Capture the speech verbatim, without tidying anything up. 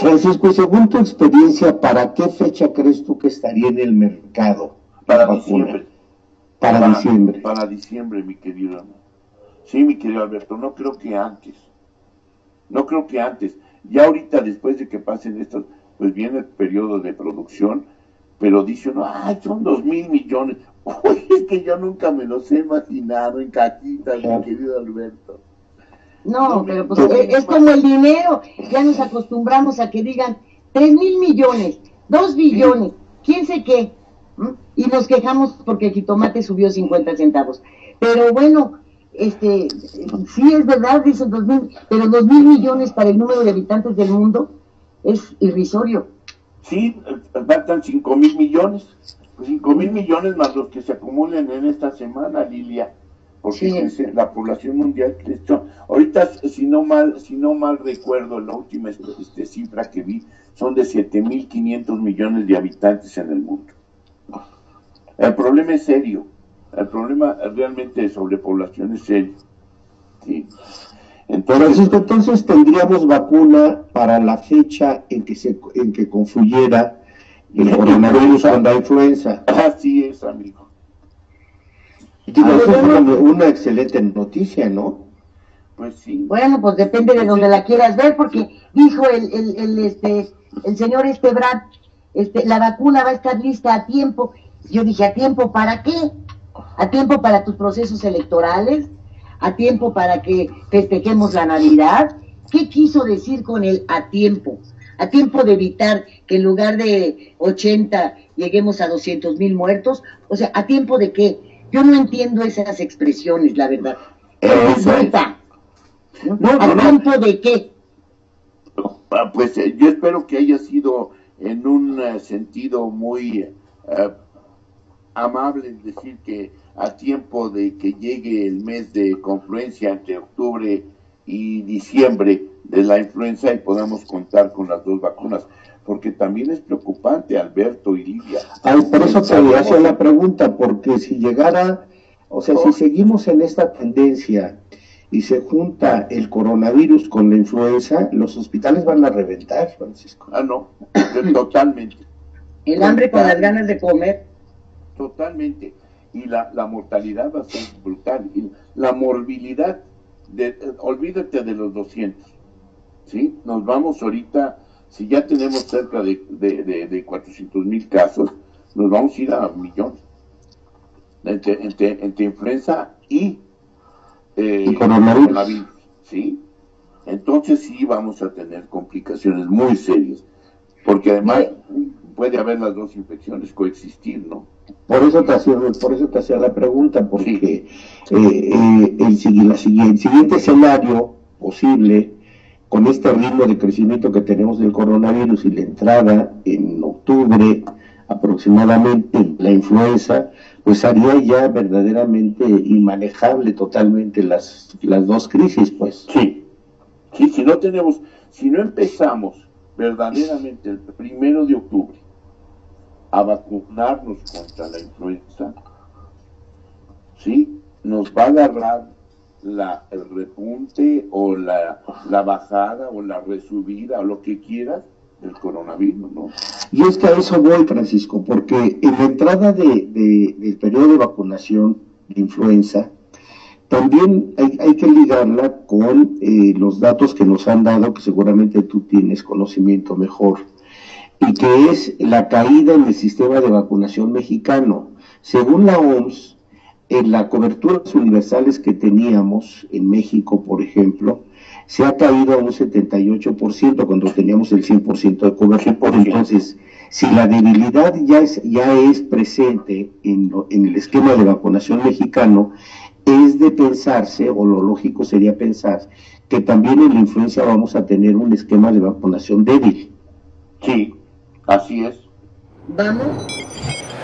Francisco, y según tu experiencia, ¿para qué fecha crees tú que estaría en el mercado? Para diciembre. Para, para diciembre. Para diciembre, mi querido. Sí, mi querido Alberto, no creo que antes. No creo que antes. Ya ahorita, después de que pasen estos, pues viene el periodo de producción, pero dicen, ay, son dos mil millones. Oye, es que yo nunca me los he imaginado en cajitas, mi querido Alberto. No, no pero pues es, es como el dinero. Ya nos acostumbramos a que digan tres mil millones, dos billones, quién sé qué. ¿Mm? Y nos quejamos porque el jitomate subió cincuenta centavos. Pero bueno, este, sí es verdad, dicen dos mil, pero dos mil millones para el número de habitantes del mundo es irrisorio. Sí, faltan cinco mil millones. cinco mil millones más los que se acumulen en esta semana, Lilia, porque sí. La población mundial creció. Ahorita, si no mal, si no mal recuerdo, la última este, cifra que vi son de siete mil quinientos millones de habitantes en el mundo. El problema es serio, el problema realmente de sobrepoblación es serio. Sí. Entonces, entonces tendríamos vacuna para la fecha en que se en que confluyera el coronavirus con la influenza. Así es, amigo. Digo, ah, eso es una, una excelente noticia, ¿no? Pues sí. Bueno, pues depende de donde la quieras ver, porque dijo el, el, el, este, el señor Estebrán, este, la vacuna va a estar lista a tiempo. Yo dije, ¿a tiempo para qué? ¿A tiempo para tus procesos electorales? ¿A tiempo para que festejemos la Navidad? ¿Qué quiso decir con el a tiempo? A tiempo de evitar que en lugar de ochenta lleguemos a doscientos mil muertos. O sea, ¿a tiempo de qué? Yo no entiendo esas expresiones, la verdad. Eh, no, no, ¿A no, tiempo de qué? Pues eh, yo espero que haya sido en un uh, sentido muy uh, amable, es decir, que a tiempo de que llegue el mes de confluencia entre octubre y diciembre de la influenza y podamos contar con las dos vacunas, porque también es preocupante, Alberto y Lidia. Ay, por eso te voy a hacer la pregunta, porque si llegara, o sea, si seguimos en esta tendencia y se junta el coronavirus con la influenza, los hospitales van a reventar, Francisco. Ah, no, totalmente. El hambre con las ganas de comer. Totalmente. Y la, la mortalidad va a ser brutal. Y la morbilidad, de, eh, olvídate de los doscientos, ¿sí? Nos vamos ahorita, si ya tenemos cerca de, de, de, de cuatrocientos mil casos, nos vamos a ir a millones. Entre, entre, entre influenza y, eh, ¿Y coronavirus? coronavirus, ¿sí? Entonces sí vamos a tener complicaciones muy serias, porque además puede haber las dos infecciones coexistir, ¿no? Por eso te hacía, por eso te hacía la pregunta, porque sí. eh, eh, el, la siguiente, el siguiente escenario posible, con este ritmo de crecimiento que tenemos del coronavirus y la entrada en octubre aproximadamente la influenza, pues haría ya verdaderamente inmanejable totalmente las, las dos crisis, pues. Sí, sí, si no tenemos, si no empezamos verdaderamente el primero de octubre a vacunarnos contra la influenza, sí, nos va a agarrar la, el repunte o la, la bajada o la resubida o lo que quieras del coronavirus, ¿no? Y es que a eso voy, Francisco, porque en la entrada de, de, del periodo de vacunación de influenza, también hay, hay que ligarla con eh, los datos que nos han dado, que seguramente tú tienes conocimiento mejor, y que es la caída en el sistema de vacunación mexicano. Según la O M S, en las coberturas universales que teníamos en México, por ejemplo, se ha caído a un setenta y ocho por ciento cuando teníamos el cien por ciento de cobertura. Entonces, si la debilidad ya es, ya es presente en, lo, en el esquema de vacunación mexicano, es de pensarse, o lo lógico sería pensar, que también en la influenza vamos a tener un esquema de vacunación débil. Sí, así es. Vamos